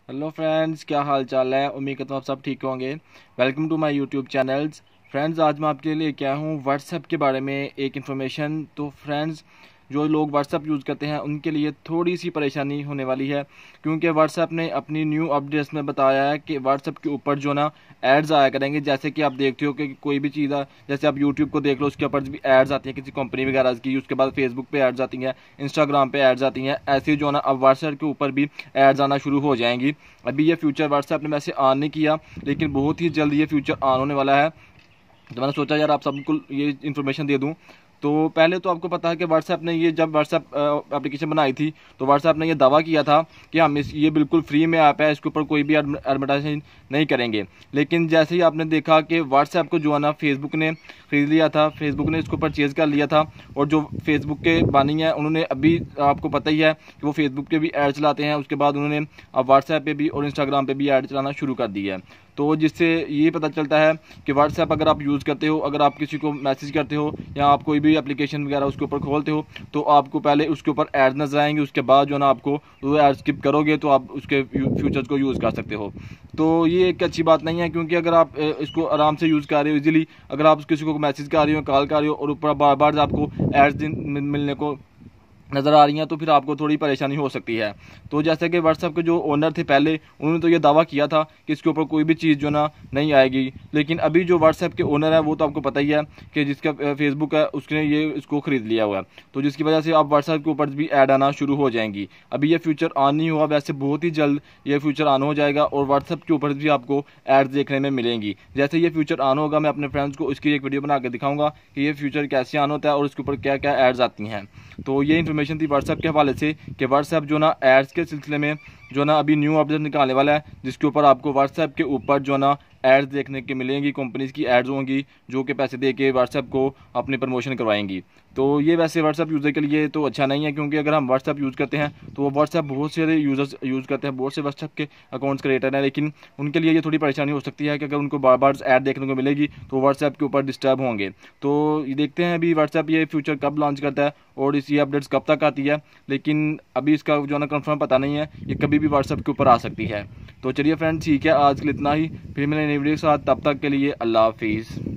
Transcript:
Hello friends, क्या हाल चाल है। उम्मीद करता हूँ आप सब ठीक होंगे। Welcome to my YouTube channels. Friends, आज मैं आपके लिए क्या हूँ व्हाट्सएप के बारे में एक इन्फॉर्मेशन। तो फ्रेंड्स, जो लोग व्हाट्सएप यूज़ करते हैं उनके लिए थोड़ी सी परेशानी होने वाली है, क्योंकि व्हाट्सएप ने अपनी न्यू अपडेट्स में बताया है कि व्हाट्सएप के ऊपर जो ना एड्स आया करेंगे। जैसे कि आप देखते हो कि कोई भी चीज़ है, जैसे आप यूट्यूब को देख लो, उसके ऊपर भी एड्स आती हैं किसी कंपनी वगैरह की। उसके बाद फेसबुक पे एड्स आती हैं, इंस्टाग्राम पे एड्स आती हैं। ऐसे जो ना अब व्हाट्सएप के ऊपर भी एड्स आना शुरू हो जाएंगी। अभी ये फ्यूचर व्हाट्सएप ने वैसे ऑन नहीं किया, लेकिन बहुत ही जल्द ये फ्यूचर ऑन होने वाला है। तो मैंने सोचा यार आप सबको ये इन्फॉर्मेशन दे दूं। तो पहले तो आपको पता है कि व्हाट्सएप ने ये जब व्हाट्सएप एप्लीकेशन बनाई थी, तो व्हाट्सएप ने ये दावा किया था कि हम ये बिल्कुल फ्री में ऐप है, इसके ऊपर कोई भी एडवर्टाइजिंग नहीं करेंगे। लेकिन जैसे ही आपने देखा कि व्हाट्सएप को जो है ना फेसबुक ने खरीद लिया था, फेसबुक ने इसको परचेज़ कर लिया था। और जो फेसबुक के बानी हैं उन्होंने अभी, आपको पता ही है कि वो फेसबुक पे भी ऐड चलाते हैं, उसके बाद उन्होंने अब व्हाट्सएप पे भी और इंस्टाग्राम पे भी ऐड चलाना शुरू कर दी है। तो जिससे ये पता चलता है कि व्हाट्सएप अगर आप यूज़ करते हो, अगर आप किसी को मैसेज करते हो या आप कोई भी एप्लीकेशन वगैरह उसके ऊपर खोलते हो, तो आपको पहले उसके ऊपर ऐड नजर आएंगे। उसके बाद जो ना आपको वो ऐड स्किप करोगे तो आप उसके फ्यूचर्स को यूज़ कर सकते हो। तो ये एक अच्छी बात नहीं है, क्योंकि अगर आप इसको आराम से यूज़ कर रहे हो इजीली, अगर आप किसी को मैसेज कर रहे हो, कॉल कर रहे हो और ऊपर बार बार आपको एड्स मिलने को नज़र आ रही हैं, तो फिर आपको थोड़ी परेशानी हो सकती है। तो जैसे कि व्हाट्सएप के जो ओनर थे पहले, उन्होंने तो ये दावा किया था कि इसके ऊपर कोई भी चीज़ जो ना नहीं आएगी। लेकिन अभी जो व्हाट्सएप के ओनर है वो तो आपको पता ही है कि जिसका फेसबुक है उसने ये इसको ख़रीद लिया हुआ है। तो जिसकी वजह से अब व्हाट्सएप के ऊपर भी ऐड आना शुरू हो जाएंगी। अभी ये फ्यूचर ऑन नहीं हुआ, वैसे बहुत ही जल्द ये फ्यूचर ऑन हो जाएगा और व्हाट्सएप के ऊपर भी आपको एड्स देखने में मिलेंगी। जैसे ये फ्यूचर ऑन होगा, मैं अपने फ्रेंड्स को इसकी एक वीडियो बना के दिखाऊंगा कि ये फ्यूचर कैसे ऑन होता है और उसके ऊपर क्या क्या एड्स आती हैं। तो ये इन्फॉर्मेशन थी व्हाट्सएप के हवाले से कि व्हाट्सएप जो ना एड्स के सिलसिले में जो ना अभी न्यू अपडेट निकालने वाला है, जिसके ऊपर आपको व्हाट्सएप के ऊपर जो ना एड्स देखने के मिलेंगी। कंपनीज की एड्स होंगी जो कि पैसे दे के व्हाट्सएप को अपनी प्रमोशन करवाएंगी। तो ये वैसे व्हाट्सएप यूज़र के लिए तो अच्छा नहीं है, क्योंकि अगर हम व्हाट्सएप यूज़ करते हैं तो वो व्हाट्सएप बहुत सारे यूज़र्स यूज़ करते हैं, बहुत से व्हाट्सएप के अकाउंट्स क्रिएटर हैं। लेकिन उनके लिए ये थोड़ी परेशानी हो सकती है कि अगर उनको बार बार ऐड देखने को मिलेगी तो व्हाट्सएप के ऊपर डिस्टर्ब होंगे। तो ये देखते हैं अभी व्हाट्सएप ये फ्यूचर कब लॉन्च करता है और इस ये अपडेट्स कब तक आती है। लेकिन अभी इसका जो ना कंफर्म पता नहीं है, ये कभी भी व्हाट्सएप के ऊपर आ सकती है। तो चलिए फ्रेंड्स, ठीक है, आज के लिए इतना ही। फिर मिलेंगे नई वीडियो के साथ, तब तक के लिए अल्लाह हाफिज़।